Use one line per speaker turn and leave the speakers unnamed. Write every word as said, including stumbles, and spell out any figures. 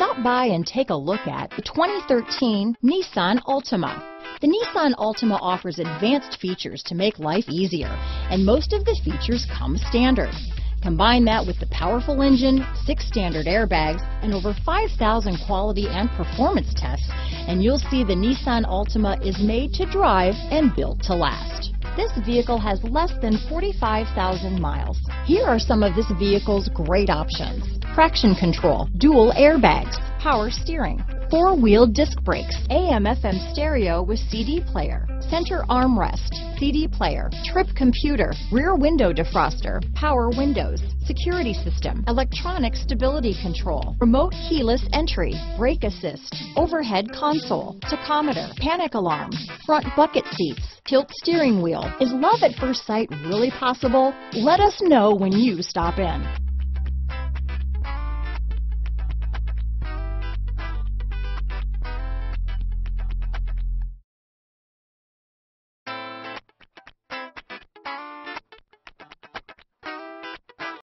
Stop by and take a look at the twenty thirteen Nissan Altima. The Nissan Altima offers advanced features to make life easier, and most of the features come standard. Combine that with the powerful engine, six standard airbags, and over five thousand quality and performance tests, and you'll see the Nissan Altima is made to drive and built to last. This vehicle has less than forty-five thousand miles. Here are some of this vehicle's great options: traction control, dual airbags, power steering, four-wheel disc brakes, A M F M stereo with C D player, center armrest, C D player, trip computer, rear window defroster, power windows, security system, electronic stability control, remote keyless entry, brake assist, overhead console, tachometer, panic alarm, front bucket seats, tilt steering wheel. Is love at first sight really possible? Let us know when you stop in.